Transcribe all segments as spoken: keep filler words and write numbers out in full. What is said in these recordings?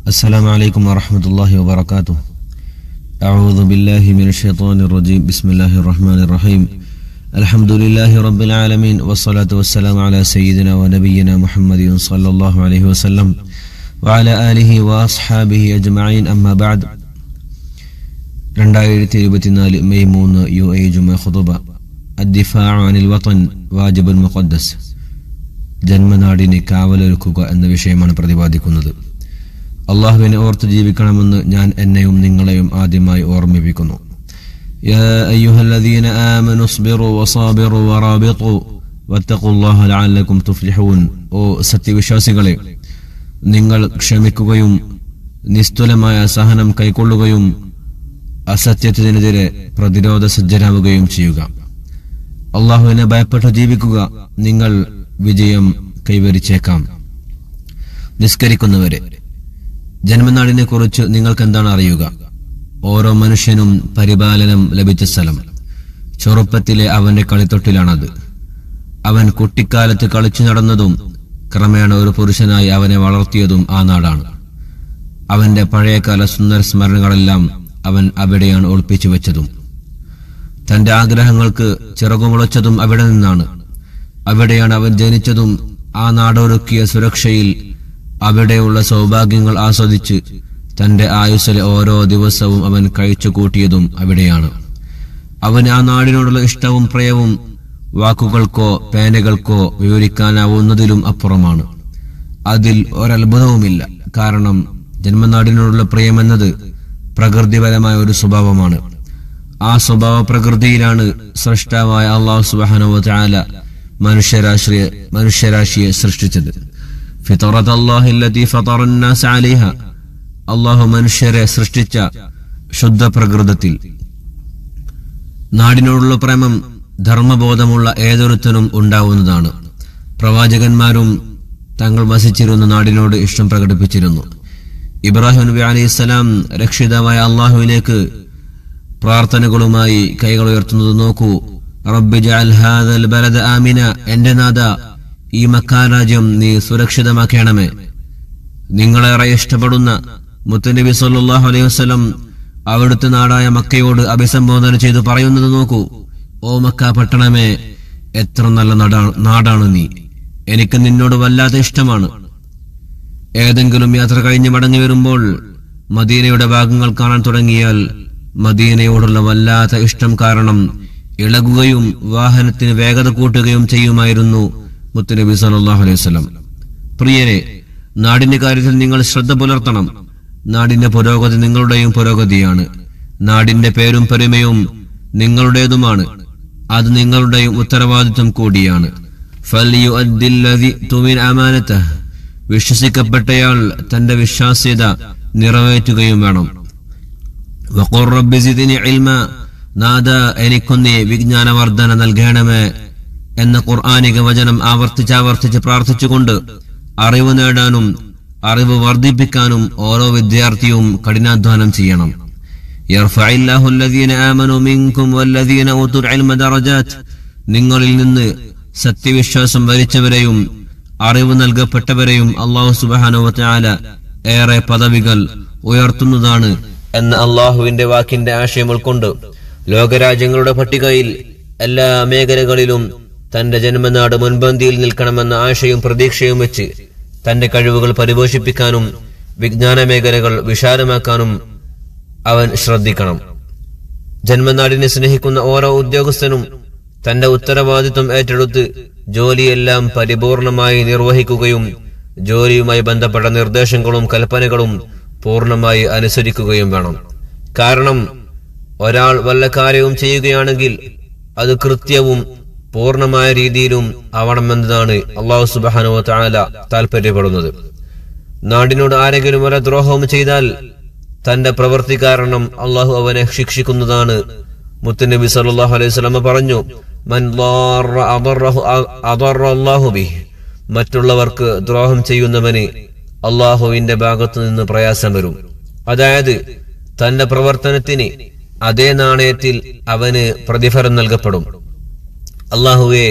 السلام عليكم ورحمة الله وبركاته. أعوذ بالله من الشيطان الرجيم. بسم الله الرحمن الرحيم. الحمد لله رب العالمين والصلاة والسلام على سيدنا ونبينا محمد صلى الله عليه وسلم وعلى آله وأصحابه أجمعين. أما بعد. രണ്ടായിരത്തി ഇരുപത്തിനാല് മെയ് മൂന്ന് യു എ ജുമ ഖുതുബ അദ്ദിഫാഉ അനിൽ വതൻ വാജിബുൽ മുഖദ്ദസ്, ജന്മനാടിനെ കാവലൊരുക്കുക എന്ന വിഷയമാണ് പ്രതിപാദിക്കുന്നത്. അള്ളാഹുവിനെ ഓർത്ത് ജീവിക്കണമെന്ന് ഞാൻ എന്നെയും നിങ്ങളെയും ആദ്യമായി ഓർമ്മിപ്പിക്കുന്നു. യാ അയ്യുഹല്ലദീന ആമനു ഇസ്ബിറു വസാബിറു വറാബിതു വത്തഖുല്ലാഹ ലഅല്ലകും തുഫ്ലിഹൂൻ. ഓ സത്യവിശ്വാസികളെ, നിങ്ങൾ ക്ഷമിക്കുകയും നിസ്തുലമായ സഹനം കൈക്കൊള്ളുകയും അസത്യത്തിനെതിരെ പ്രതിരോധ സജ്ജരാവുകയും ചെയ്യുക. അള്ളാഹുവിനെ ഭയപ്പെട്ട് ജീവിക്കുക, നിങ്ങൾ വിജയം കൈവരിച്ചേക്കാം. നിസ്കരിക്കുന്നവരെ, ജന്മനാടിനെ കുറിച്ച് നിങ്ങൾക്ക് എന്താണ് അറിയുക? ഓരോ മനുഷ്യനും പരിപാലനം ലഭിച്ച സ്ഥലം ചെറുപ്പത്തിലെ അവന്റെ കളിത്തൊട്ടിലാണത്. അവൻ കുട്ടിക്കാലത്ത് കളിച്ചു നടന്നതും ക്രമേണ ഒരു പുരുഷനായി അവനെ വളർത്തിയതും ആ നാടാണ്. അവന്റെ പഴയകാല സുന്ദര സ്മരണകളെല്ലാം അവൻ അവിടെയാണ് ഒളിപ്പിച്ചു വെച്ചതും. തന്റെ ആഗ്രഹങ്ങൾക്ക് ചിറകുമുളച്ചതും അവിടെ നിന്നാണ്. അവിടെയാണ് അവൻ ജനിച്ചതും. ആ നാടൊരുക്കിയ സുരക്ഷയിൽ അവിടെയുള്ള സൗഭാഗ്യങ്ങൾ ആസ്വദിച്ച് തന്റെ ആയുസ്സിലെ ഓരോ ദിവസവും അവൻ കഴിച്ചു കൂട്ടിയതും അവിടെയാണ്. അവന് ആ നാടിനോടുള്ള ഇഷ്ടവും പ്രിയവും വാക്കുകൾക്കോ പേനകൾക്കോ വിവരിക്കാനാവുന്നതിലും അപ്പുറമാണ്. അതിൽ ഒരത്ഭുതവുമില്ല. കാരണം ജന്മനാടിനോടുള്ള പ്രിയമെന്നത് പ്രകൃതിപരമായ ഒരു സ്വഭാവമാണ്. ആ സ്വഭാവ പ്രകൃതിയിലാണ് സൃഷ്ടാവായ അല്ലാഹു സുബ്ഹാനഹു വ തആല മനുഷ്യരാശിയെ മനുഷ്യരാശിയെ സൃഷ്ടിച്ചത്. ഫിത്രത്തല്ലാഹി അല്ലതി ഫതറന്നാസ അലൈഹ, അല്ലാഹു മനുഷ്യരെ സൃഷ്ടിച്ച ശുദ്ധ പ്രകൃതത്തിൽ. നാടിനോടുള്ള പ്രേമം ധർമ്മബോധമുള്ള ഏതൊരുത്തനും ഉണ്ടാവുന്നതാണ്. പ്രവാചകന്മാരും തങ്ങൾ വസിച്ചിരുന്ന നാടിനോട് ഇഷ്ടം പ്രകടിപ്പിച്ചിരുന്നു. ഇബ്രാഹിം നബി അലൈഹിസ്സലാം രക്ഷിതാവായ അല്ലാഹുവിലേക്ക് പ്രാർത്ഥനകളുമായി കൈകൾ ഉയർത്തുന്നത് നോക്കൂ. റബ്ബി ജഅൽ ഹാദൽ ബലദ ആമിന, എന്റെ നാഥ, ഈ മക്ക രാജ്യം നീ സുരക്ഷിതമാക്കണമേ. നിങ്ങളേറെ ഇഷ്ടപ്പെടുന്ന മുത്തുനബി സല്ലല്ലാഹു അലൈഹി വസല്ലം അവിടുത്തെ നാടായ മക്കയോട് അഭിസംബോധന ചെയ്തു പറയുന്നത് നോക്കൂ. ഓ മക്ക പട്ടണമേ, എത്ര നല്ല നാടാണ് നാടാണ് നീ. എനിക്ക് നിന്നോട് വല്ലാത്ത ഇഷ്ടമാണ്. ഏതെങ്കിലും യാത്ര കഴിഞ്ഞ് മടങ്ങി വരുമ്പോൾ മദീനയുടെ ഭാഗങ്ങൾ കാണാൻ തുടങ്ങിയാൽ മദീനയോടുള്ള വല്ലാത്ത ഇഷ്ടം കാരണം ഇളകുകയും വാഹനത്തിന് വേഗത കൂട്ടുകയും ചെയ്യുമായിരുന്നു മുത്തുനബി സല്ലല്ലാഹു അലൈഹി വസല്ലം. പ്രിയരെ, നാടിന്റെ കാര്യത്തിൽ നിങ്ങൾ ശ്രദ്ധ പുലർത്തണം. നാടിന്റെ പുരോഗതി നിങ്ങളുടെയും പുരോഗതിയാണ്. നാടിന്റെ പേരും പെരുമയും നിങ്ങളുടേതുമാണ്. അത് നിങ്ങളുടെയും ഉത്തരവാദിത്വം കൂടിയാണ്. ഫൽയുഅദ്ദില്ലദി തുമിൻ അമാനതഹ്, വിശ്വസിക്കപ്പെട്ടയാൾ തന്റെ വിശ്വാസ്യത നിറവേറ്റുകയും വേണം. വഖുർ റബ്ബി സിദ്നി ഇൽമ, നാഥ എനിക്കൊന്നേ വിജ്ഞാനവർദ്ധന നൽകണമേ എന്ന ഖുർആനിക വചനം ആവർത്തിച്ചാവർത്തിച്ച് പ്രാർത്ഥിച്ചുകൊണ്ട് അറിവ് നേടാനും അറിവ് വർദ്ധിപ്പിക്കാനും ഓരോ വിദ്യാർത്ഥിയും കഠിനാധ്വാനം ചെയ്യണം. യർഫഇല്ലാഹു അല്ലദീന ആമനു മിൻകും വല്ലദീന ഊതുൽ ഇൽമ ദറജാത്ത്, നിങ്ങളിൽ നിന്ന് സത്യവിശ്വാസം വരിച്ചവരെയും അറിവ് നൽകപ്പെട്ടവരെയും അല്ലാഹു സുബ്ഹാനഹു വ തആല ഏറെ പദവികൾ ഉയർത്തുന്നതാണ് എന്ന അല്ലാഹുവിന്റെ വാക്കിന്റെ ആശയം ഉൾക്കൊണ്ട് ലോകരാജ്യങ്ങളുടെ പട്ടികയിൽ എല്ലാ മേഖലകളിലും തന്റെ ജന്മനാട് മുൻപന്തിയിൽ നിൽക്കണമെന്ന ആശയവും പ്രതീക്ഷയും വെച്ച് തന്റെ കഴിവുകൾ പരിപോഷിപ്പിക്കാനും വിജ്ഞാന മേഖലകൾ വിശാലമാക്കാനും അവൻ ശ്രദ്ധിക്കണം. ജന്മനാടിനെ സ്നേഹിക്കുന്ന ഓരോ ഉദ്യോഗസ്ഥനും തന്റെ ഉത്തരവാദിത്വം ഏറ്റെടുത്ത് ജോലിയെല്ലാം പരിപൂർണമായി നിർവഹിക്കുകയും ജോലിയുമായി ബന്ധപ്പെട്ട നിർദ്ദേശങ്ങളും കൽപ്പനകളും പൂർണ്ണമായി അനുസരിക്കുകയും വേണം. കാരണം ഒരാൾ വല്ല കാര്യവും ചെയ്യുകയാണെങ്കിൽ അത് കൃത്യവും പൂർണ്ണമായ രീതിയിലും ആവണമെന്നതാണ് അല്ലാഹു സുബ്ഹാനഹു വ തആല താൽപര്യപ്പെടുന്നത്. നാടിനോട് ആരെങ്കിലും വല്ല ദ്രോഹവും ചെയ്താൽ തന്റെ പ്രവൃത്തി കാരണം അല്ലാഹു അവനെ ശിക്ഷിക്കുന്നതാണ്. മുത്തുനബി സല്ലല്ലാഹു അലൈഹി വസല്ലം പറഞ്ഞു, മൻ ളാറ അദറഹു അദറ അല്ലാഹു ബിഹി, മറ്റുള്ളവർക്ക് ദ്രോഹം ചെയ്യുന്നവന് അല്ലാഹുവിന്റെ ഭാഗത്തു നിന്ന് പ്രയാസം വരും. അതായത് തന്റെ പ്രവർത്തനത്തിന് അതേ നാണയത്തിൽ അവന് പ്രതിഫലം നൽകപ്പെടും. അല്ലാഹുവേ,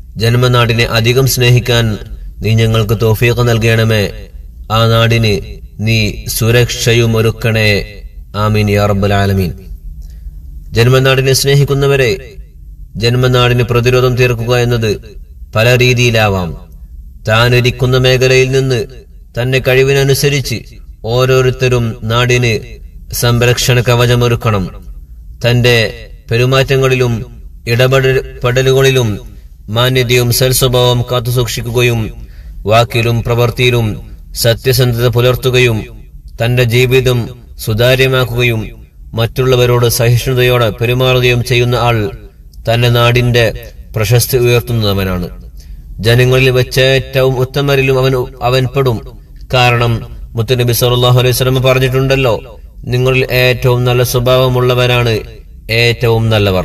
ജന്മനാടിനെ അധികം സ്നേഹിക്കാൻ നീ ഞങ്ങൾക്ക് തൗഫീഖ് നൽകണമേ. ആ നാടിന് നീ സുരക്ഷയും ഒരുക്കണേ. ആമീൻ യാ റബ്ബൽ ആലമീൻ. ജന്മനാടിനെ സ്നേഹിക്കുന്നവരെ, ജന്മനാടിന് പ്രതിരോധം തീർക്കുക എന്നത് പല രീതിയിലാവാം. താനിരിക്കുന്ന മേഖലയിൽ നിന്ന് തന്റെ കഴിവിനനുസരിച്ച് ഓരോരുത്തരും നാടിന് സംരക്ഷണ കവചമൊരുക്കണം. തന്റെ പെരുമാറ്റങ്ങളിലും ഇടപെടലുകളിലും മാന്യതയും സൽസ്വഭാവം കാത്തുസൂക്ഷിക്കുകയും വാക്കിലും പ്രവൃത്തിയിലും സത്യസന്ധത പുലർത്തുകയും തന്റെ ജീവിതം സുതാര്യമാക്കുകയും മറ്റുള്ളവരോട് സഹിഷ്ണുതയോടെ പെരുമാറുകയും ചെയ്യുന്ന ആൾ തന്റെ നാടിന്റെ പ്രശസ്തി ഉയർത്തുന്നവനാണ്. ജനങ്ങളിൽ വെച്ച് ഏറ്റവും ഉത്തമരിലും അവൻ അവൻ പെടും. കാരണം മുത്തുനബി സല്ലല്ലാഹു അലൈഹി വസല്ലം പറഞ്ഞിട്ടുണ്ടല്ലോ, നിങ്ങളിൽ ഏറ്റവും നല്ല സ്വഭാവമുള്ളവരാണ് ഏറ്റവും നല്ലവർ.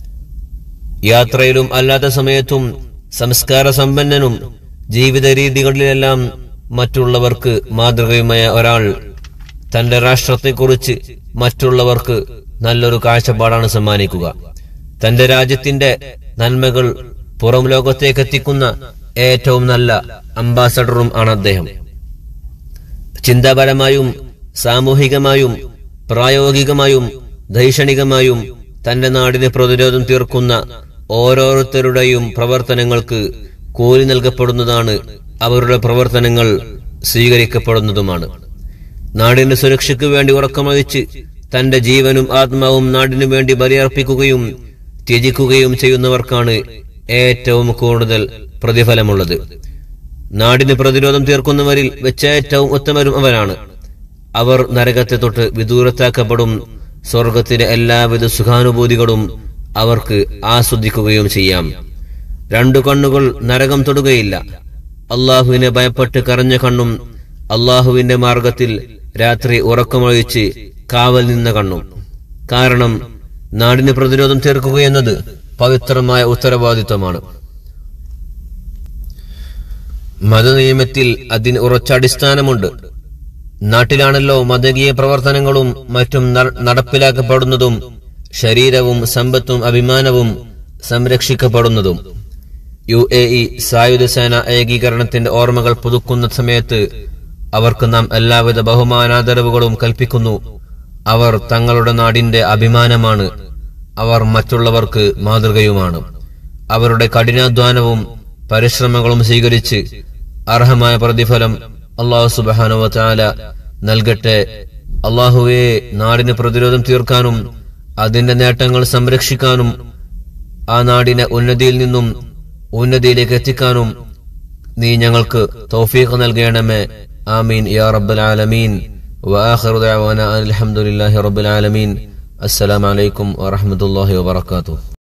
യാത്രയിലും അല്ലാത്ത സമയത്തും സംസ്കാര സമ്പന്നനും ജീവിത രീതികളിലെല്ലാം മറ്റുള്ളവർക്ക് മാതൃകയുമായ ഒരാൾ തന്റെ രാഷ്ട്രത്തെക്കുറിച്ച് മറ്റുള്ളവർക്ക് നല്ലൊരു കാഴ്ചപ്പാടാണ് സമ്മാനിക്കുക. തന്റെ രാജ്യത്തിന്റെ നന്മകൾ പുറം ലോകത്തേക്ക് എത്തിക്കുന്ന ഏറ്റവും നല്ല അംബാസഡറും ആണ് അദ്ദേഹം. ചിന്താപരമായും സാമൂഹികമായും പ്രായോഗികമായും ദൈക്ഷണികമായും തന്റെ നാടിന് പ്രതിരോധം തീർക്കുന്ന ഓരോരുത്തരുടെയും പ്രവർത്തനങ്ങൾക്ക് കൂലി നൽകപ്പെടുന്നതാണ്. അവരുടെ പ്രവർത്തനങ്ങൾ സ്വീകരിക്കപ്പെടുന്നതുമാണ്. നാടിന്റെ സുരക്ഷയ്ക്ക് വേണ്ടി ഉറക്കമൊഴിച്ച് തന്റെ ജീവനും ആത്മാവും നാടിനു വേണ്ടി ബലിയർപ്പിക്കുകയും ത്യജിക്കുകയും ചെയ്യുന്നവർക്കാണ് ഏറ്റവും കൂടുതൽ പ്രതിഫലമുള്ളത്. നാടിന് പ്രതിരോധം തീർക്കുന്നവരിൽ വെച്ച് ഏറ്റവും ഉത്തമരും അവരാണ്. അവർ നരകത്തെ തൊട്ട് വിദൂരത്താക്കപ്പെടും. സ്വർഗത്തിലെ എല്ലാവിധ സുഖാനുഭൂതികളും അവർക്ക് ആസ്വദിക്കുകയും ചെയ്യാം. രണ്ടു കണ്ണുകൾ നരകം തൊടുകയില്ല. അള്ളാഹുവിനെ ഭയപ്പെട്ട് കരഞ്ഞ കണ്ണും അള്ളാഹുവിന്റെ മാർഗത്തിൽ രാത്രി ഉറക്കമൊഴിച്ച് കാവൽ നിന്ന കണ്ണും. കാരണം നാടിന് പ്രതിരോധം തീർക്കുക എന്നത് പവിത്രമായ ഉത്തരവാദിത്വമാണ്. മതനിയമത്തിൽ അതിന് ഉറച്ച അടിസ്ഥാനമുണ്ട്. നാട്ടിലാണല്ലോ മതകീയ പ്രവർത്തനങ്ങളും മറ്റും നടപ്പിലാക്കപ്പെടുന്നതും ശരീരവും സമ്പത്തും അഭിമാനവും സംരക്ഷിക്കപ്പെടുന്നതും. യു എ ഇ സായുധ സേന ഏകീകരണത്തിന്റെ ഓർമ്മകൾ പുതുക്കുന്ന സമയത്ത് അവർക്ക് നാം എല്ലാവിധ ബഹുമാനാദരവുകളും കൽപ്പിക്കുന്നു. അവർ തങ്ങളുടെ നാടിന്റെ അഭിമാനമാണ്. അവർ മറ്റുള്ളവർക്ക് മാതൃകയുമാണ്. അവരുടെ കഠിനാധ്വാനവും പരിശ്രമങ്ങളും സ്വീകരിച്ച് അർഹമായ പ്രതിഫലം അല്ലാഹു സുബ്ഹാനഹു വ തആല നൽകട്ടെ. അല്ലാഹുവേ, നാടിന് പ്രതിരോധം തീർക്കാനും അതിന്റെ നേട്ടങ്ങൾ സംരക്ഷിക്കാനും ആ നാടിനെ ഉന്നതിയിൽ നിന്നും ഉന്നതിയിലേക്ക് എത്തിക്കാനും നീ ഞങ്ങൾക്ക് തൗഫീഖ് നൽകണമേ. ആമീൻ യാ റബ്ബൽ ആലമീൻ. വആഖിറു ദഅവാനാ അൽഹംദുലില്ലാഹി റബ്ബിൽ ആലമീൻ. അസ്സലാമു അലൈക്കും വറഹ്മത്തുള്ളാഹി വബറകാതുഹു.